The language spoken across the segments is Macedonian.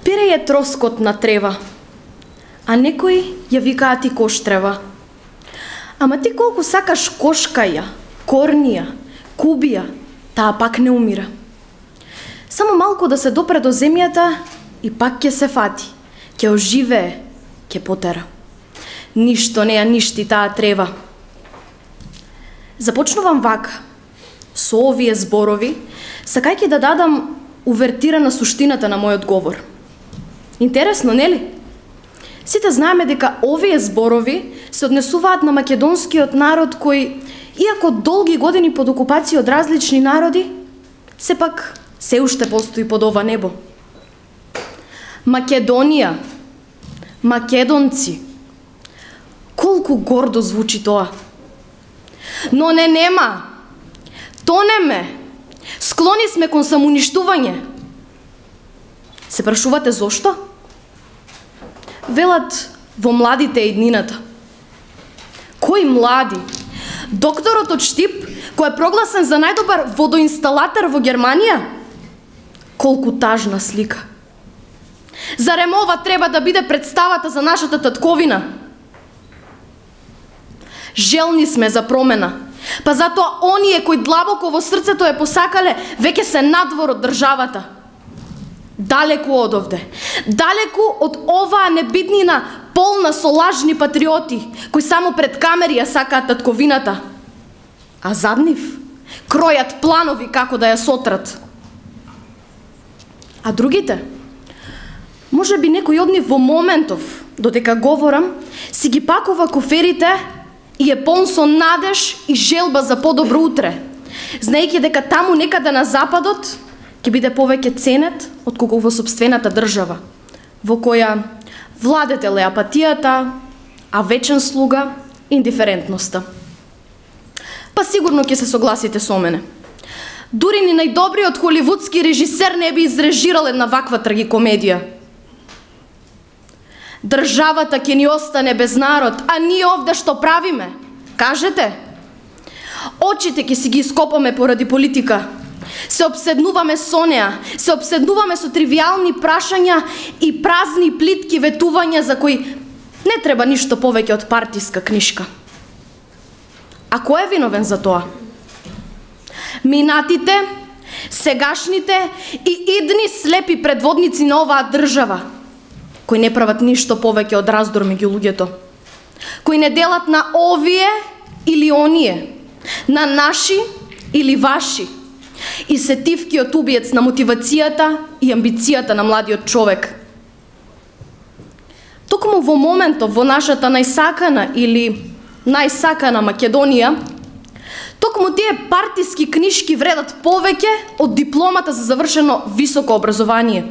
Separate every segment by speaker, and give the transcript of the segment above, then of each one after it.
Speaker 1: Пире е троскот на трева, а некои ја викаат и коштрева. Ама ти колку сакаш кошкаја, корнија, кубија, таа пак не умира. Само малку да се допре до земјата и пак ќе се фати, ќе оживее, ќе потера. Ништо не ја ништи таа трева. Започнувам вака, со овие зборови, сакајќи да дадам увертира на суштината на мојот говор. Интересно, нели? Сите знаеме дека овие зборови се однесуваат на македонскиот народ кој, иако долги години под окупација од различни народи, сепак се уште постои под ова небо. Македонија, македонци, колку гордо звучи тоа. Но не нема, тонеме, склони сме кон самоуништување. Се прашувате зошто? Велат во младите иднината. Кои млади? Докторот од Штип, кој е прогласен за најдобар водоинсталатор во Германија? Колку тажна слика. Зарем ова треба да биде представата за нашата татковина? Желни сме за промена, па затоа оние кои длабоко во срцето е посакале, веќе се надвор од државата. Далеку од овде, далеку од оваа небитнина полна со лажни патриоти, кои само пред камери ја сакаат татковината, а зад нив кројат планови како да ја сотрат. А другите? Може би некој од нив во моментов, додека говорам, си ги пакува коферите и е полн со надеж и желба за подобро утре, знаејќи дека таму некаде на западот ќе биде повеќе ценет отколку во сопствената држава, во која владетел е апатијата, а вечен слуга индиферентноста. Па сигурно ќе се согласите со мене. Дури ни најдобриот холивудски режисер не би изрежирал една ваква трагикомедија. Државата ќе ни остане без народ, а ние овде што правиме? Кажете? Очите ќе си ги ископаме поради политика. Се обседнуваме со неа, се обседнуваме со тривијални прашања и празни плитки ветувања за кои не треба ништо повеќе од партиска книшка. А кој е виновен за тоа? Минатите, сегашните и идни слепи предводници на оваа држава, кои не прават ништо повеќе од раздор меѓу луѓето, кои не делат на овие или оние, на наши или ваши, и сетивкиот убиец на мотивацијата и амбицијата на младиот човек. Токму во моментов во нашата најсакана или најсакана Македонија, токму тие партиски книшки вредат повеќе од дипломата за завршено високо образование.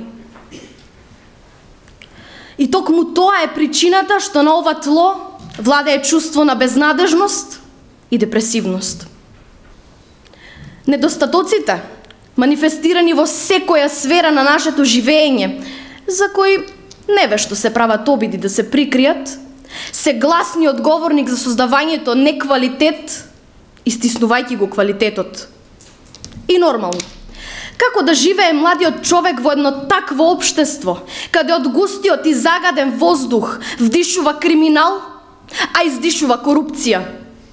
Speaker 1: И токму тоа е причината што на ова тло владее чувство на безнадежност и депресивност. Недостатоците, манифестирани во секоја сфера на нашето живење, за кои невешто се прават обиди да се прикријат, се гласни одговорник за создавањето неквалитет, истиснувајќи го квалитетот. И нормално, како да живее младиот човек во едно такво општество, каде од густиот и загаден воздух вдишува криминал, а издишува корупција?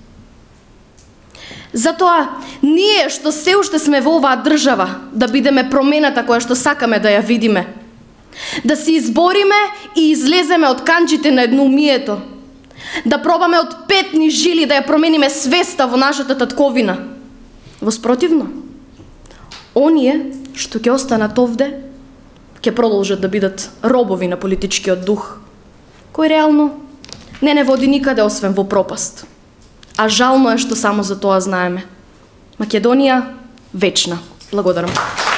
Speaker 1: Затоа, ние што се уште сме во оваа држава, да бидеме промената која што сакаме да ја видиме. Да се избориме и излеземе од канџите на едноумието. Да пробаме од петни жили да ја промениме свеста во нашата татковина. Воспротивно, оние што ќе останат овде, ќе продолжат да бидат робови на политичкиот дух, кој реално не води никаде освен во пропаст. А жално е што само за тоа знаеме. Македонија вечна. Благодарам.